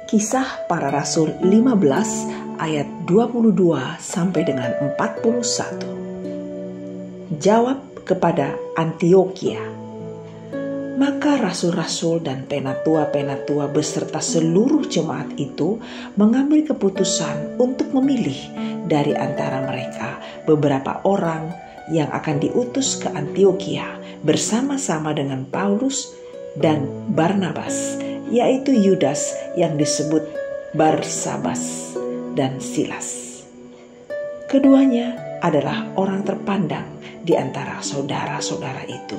Kisah Para Rasul 15 ayat 22 sampai dengan 41. Jawab kepada Antiokhia. Maka rasul-rasul dan penatua-penatua beserta seluruh jemaat itu mengambil keputusan untuk memilih dari antara mereka beberapa orang yang akan diutus ke Antiokhia bersama-sama dengan Paulus dan Barnabas, yaitu Yudas yang disebut Barsabas dan Silas. Keduanya adalah orang terpandang di antara saudara-saudara itu.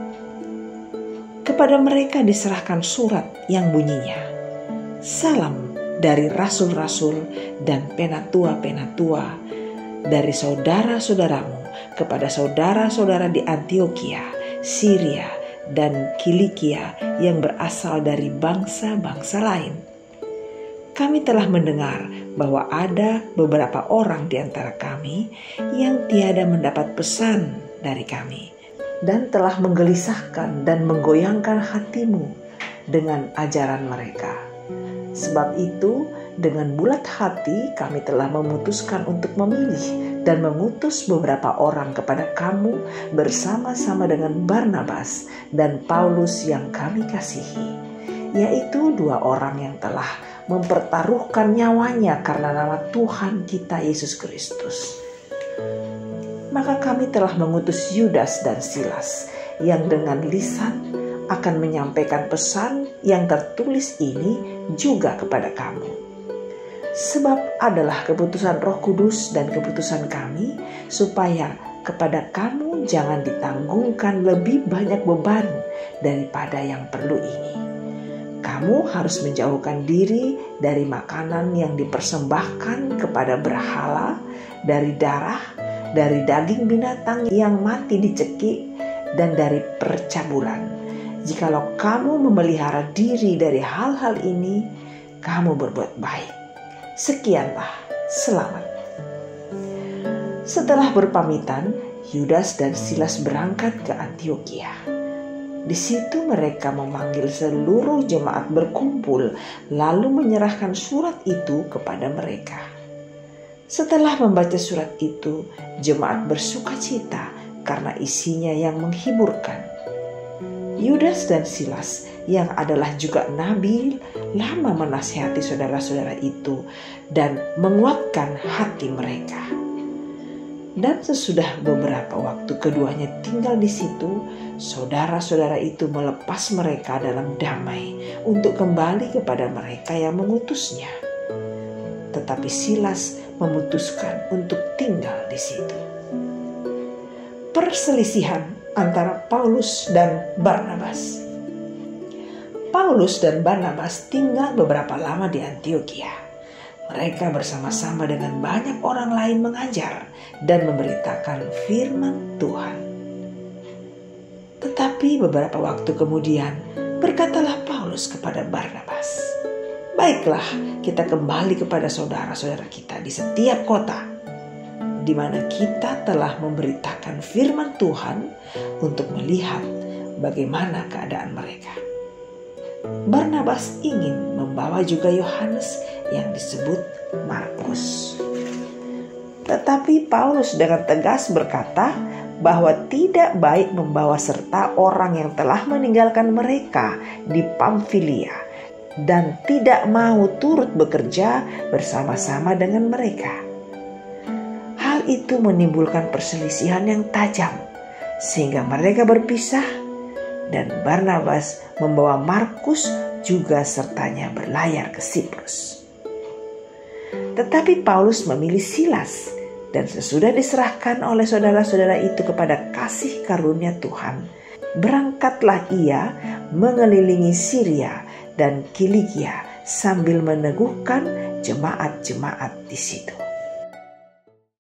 Kepada mereka diserahkan surat yang bunyinya, "Salam dari rasul-rasul dan penatua-penatua dari saudara-saudaramu kepada saudara-saudara di Antiokhia, Syria, dan Kilikia yang berasal dari bangsa-bangsa lain. Kami telah mendengar bahwa ada beberapa orang di antara kami yang tiada mendapat pesan dari kami dan telah menggelisahkan dan menggoyangkan hatimu dengan ajaran mereka. Sebab itu, dengan bulat hati kami telah memutuskan untuk memilih dan mengutus beberapa orang kepada kamu bersama-sama dengan Barnabas dan Paulus yang kami kasihi, yaitu dua orang yang telah mempertaruhkan nyawanya karena nama Tuhan kita Yesus Kristus. Maka kami telah mengutus Yudas dan Silas yang dengan lisan akan menyampaikan pesan yang tertulis ini juga kepada kamu. Sebab adalah keputusan Roh Kudus dan keputusan kami supaya kepada kamu jangan ditanggungkan lebih banyak beban daripada yang perlu ini. Kamu harus menjauhkan diri dari makanan yang dipersembahkan kepada berhala, dari darah, dari daging binatang yang mati dicekik, dan dari percabulan. Jikalau kamu memelihara diri dari hal-hal ini, kamu berbuat baik. Sekianlah, selamat." Setelah berpamitan, Yudas dan Silas berangkat ke Antiokhia. Di situ mereka memanggil seluruh jemaat berkumpul, lalu menyerahkan surat itu kepada mereka. Setelah membaca surat itu, jemaat bersukacita karena isinya yang menghiburkan. Yudas dan Silas yang adalah juga nabi lama menasihati saudara-saudara itu dan menguatkan hati mereka. Dan sesudah beberapa waktu keduanya tinggal di situ, saudara-saudara itu melepas mereka dalam damai untuk kembali kepada mereka yang mengutusnya. Tetapi Silas memutuskan untuk tinggal di situ. Perselisihan antara Paulus dan Barnabas. Paulus dan Barnabas tinggal beberapa lama di Antiokhia. Mereka bersama-sama dengan banyak orang lain mengajar dan memberitakan firman Tuhan. Tetapi beberapa waktu kemudian berkatalah Paulus kepada Barnabas, "Baiklah, kita kembali kepada saudara-saudara kita di setiap kota, di mana kita telah memberitakan firman Tuhan untuk melihat bagaimana keadaan mereka." Barnabas ingin membawa juga Yohanes yang disebut Markus. Tetapi Paulus dengan tegas berkata bahwa tidak baik membawa serta orang yang telah meninggalkan mereka di Pamfilia dan tidak mau turut bekerja bersama-sama dengan mereka. Hal itu menimbulkan perselisihan yang tajam, sehingga mereka berpisah dan Barnabas membawa Markus juga sertanya berlayar ke Siprus. Tetapi Paulus memilih Silas, dan sesudah diserahkan oleh saudara-saudara itu kepada kasih karunia Tuhan, berangkatlah ia mengelilingi Syria dan Kilikia sambil meneguhkan jemaat-jemaat di situ.